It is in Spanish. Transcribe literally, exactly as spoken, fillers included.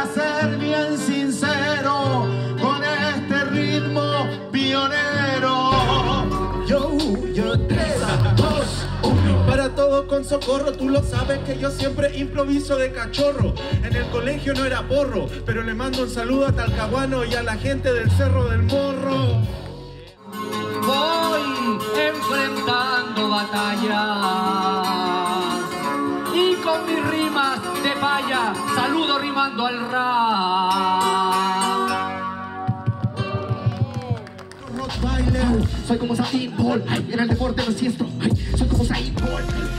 ser bien sincero con este ritmo pionero. Yo, yo, tres, dos, uno. Para todo con socorro, tú lo sabes que yo siempre improviso de cachorro. En el colegio no era porro, pero le mando un saludo a Talcahuano y a la gente del Cerro del Morro. Voy enfrentando batallas y con mis rimas de paya saludo rimando al rap. Rottweiler, soy como Usain Bolt, ay, en el deporte no siestro, ay, soy como Usain Bolt.